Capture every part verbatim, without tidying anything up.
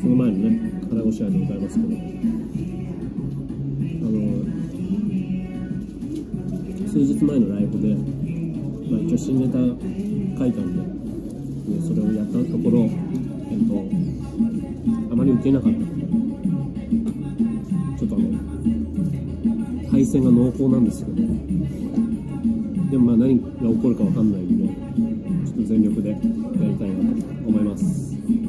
の前のね腹ごしらえでございますけど、あの数日前のライブで、まあ、一応新ネタ書いたんで、でそれをやったところ、えっと、あまり受けなかったので、ちょっとあの敗戦が濃厚なんですけど、でもまあ何が起こるかわかんないんで、ちょっと全力でやりたいなと思います。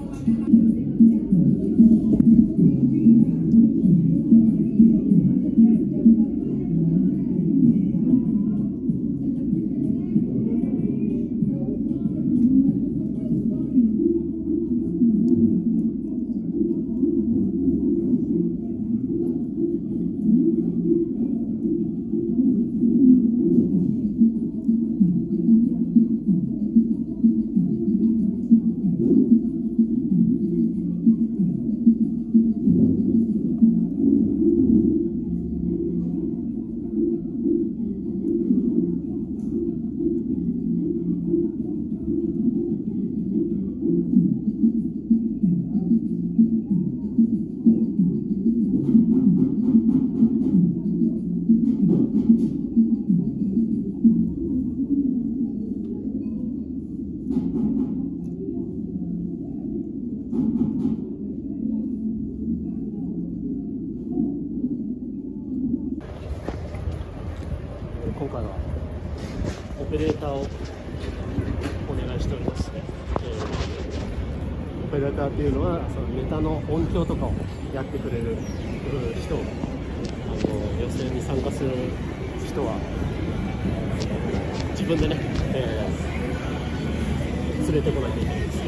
今回はオペレーターをお願いしておりまして、えー、オペレーターっていうのはそのネタの音響とかをやってくれる人、あの予選に参加する人は自分でね、えー、連れてこなきゃいけないですね。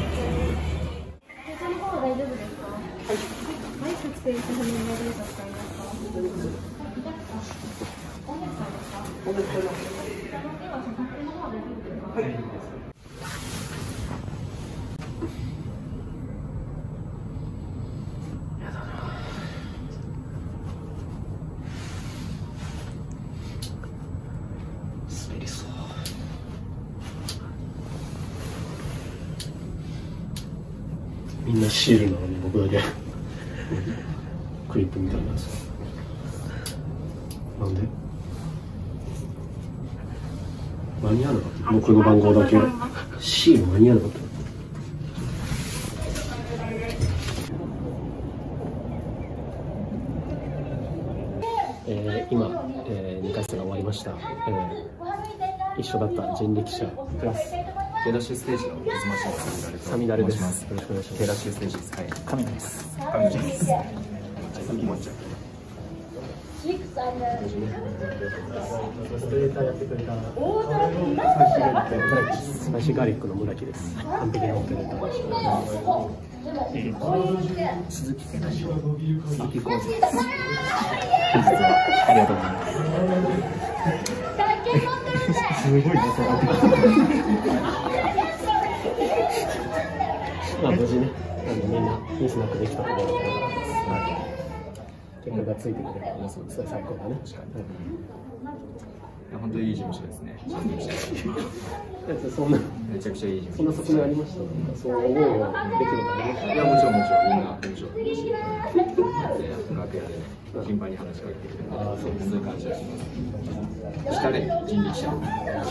その方は大丈夫ですか？はい。はい、特定したファミリーデータ使いますか？大丈夫です。音楽使います。はい。やだな。滑りそう。 みんなシールなのに僕だけクリップみたいなやつ。なんで？間に合わなかった。僕の番号だけシール間に合わなかった。えー、今、えー、にかい戦が終わりました。えー、一緒だった人力車プラステラッシュステージの水増しのサミダレです。よろしくお願いします。 テラッシュステージです。はい。 神です。 神です。サミモンちゃん。 オペレーターやってくれたスパイシーガーリックの村木です。完璧なオペレーターでした。 鈴木健一郎、鈴木浩二です。本日はありがとうございます。すごいね、 まあ無事ね、あのみんなミスなくできたところで、結果がついてくれたらそれ最高だね。確かに。 いや本当にいい事務所ですね。 そんなめちゃくちゃいい事そんな務所。 側面ありました。そう思うよできるのがありました。 いやもちろんもちろんみんなもちろんだし、楽屋で頻繁に話しかけてくれて、ああそういう感じがします。したね、人力車。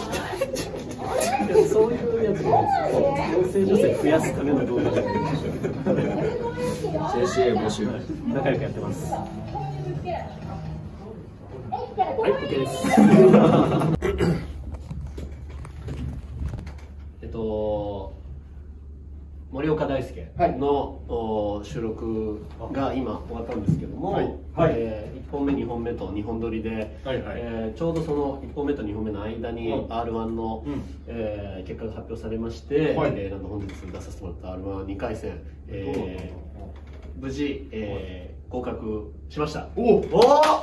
そういうやつが養成女性増やすための動画で ジェーシーエー 募集仲良くやってます。はい、OK です。えっと森岡大輔の、はい、収録が今終わったんですけども、はいはい、えー、いっぽんめにほんめとにほん撮りで、はいはい、えー、ちょうどそのいっぽんめとにほんめの間に アールワン の、うん、えー、結果が発表されまして、はい、えー、なんと本日出させてもらった アールワンにかい戦、えー、無事、えー、合格しました。おお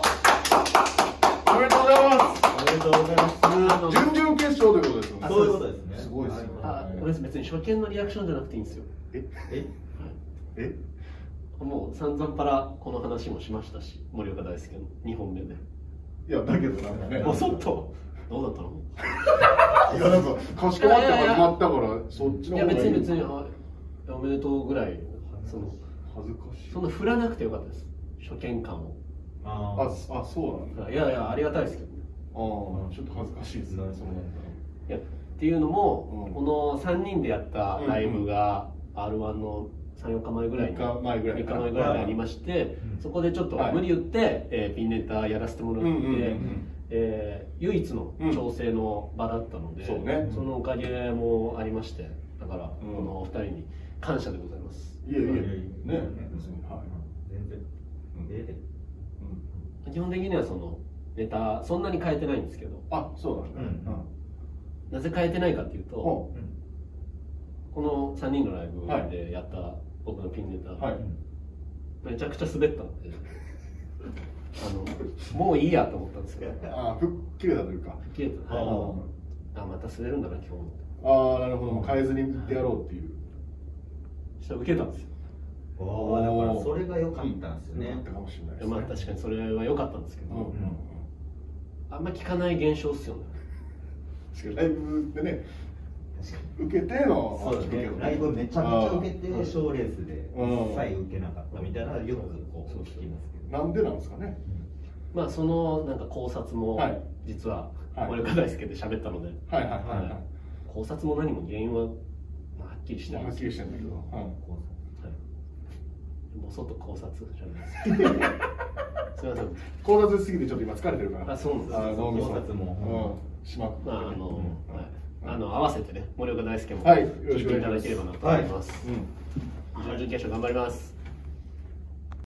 おめでとうございます。 おめでとうございます。 準々決勝ということですよね。 そういうことですね。 すごいですね。 あ、これ別に初見のリアクションじゃなくていいんですよ。えええもう散々パラこの話もしましたし、森岡大輔のにほんめで。 いやだけどなんかね。 もうそっとどうだったの？ いやなんかかしこまって始まったからそっちの方がいい。 いや別に別におめでとうぐらいその恥ずかしい。 そんな振らなくてよかったです、初見感を。 ああ、そうなんだ。 いやいや、ありがたいですけどね。 ああ、ちょっと恥ずかしいですね。そうなんだ。 いやっていうのも、うん、このさんにんでやったライブが アールワン のさん、よっかまえぐらいにみっかまえぐらいにありまして、うん、そこでちょっと無理言って、はい、えー、ピンネタやらせてもらって、えー、唯一の調整の場だったので、うん、 そ, ね、そのおかげもありまして、だから、うん、このお二人に感謝でございます。 いえいえ、ね、全然、 基本的にはそのネタそんなに変えてないんですけど。 あ、そうなんだ、ね、うん、 なぜ変えてないかっていうと、うん、このさんにんのライブでやった僕のピンネタ、はい、めちゃくちゃ滑ったのであのもういいやと思ったんですけど、 ああ、吹っ切れたというか、 吹っ切れた、はい、ああ、また滑るんだな今日も。 ああ、なるほど、変えずに言ってやろうっていう。 したら受けたんですよ。 ああ、だからそれが良かったんですよね。 良かったかもしれないですね。 まあ確かにそれは良かったんですけど、うんうん、あんま聞かない現象っすよね。 確かにライブでね、受けての、 そうですね、ライブめちゃめちゃ受けて賞レースで一切受けなかったみたいなよくこう聞きますけど。 なんでなんですかね。 まあそのなんか考察も実は森岡大輔で喋ったので、はいはいはいはい。考察も何も原因はまあはっきりしてるんですけど、はっきりしてるんだけど、はい。ボソッと考察じゃないですか。すみません。 考察しすぎてちょっと今疲れてるから。 あ、そうなんです。 考察も。うん。しまく。 まああの、はい。あの合わせてね、森岡大輔も聞いていただければなと思います。うん。準々決勝頑張ります。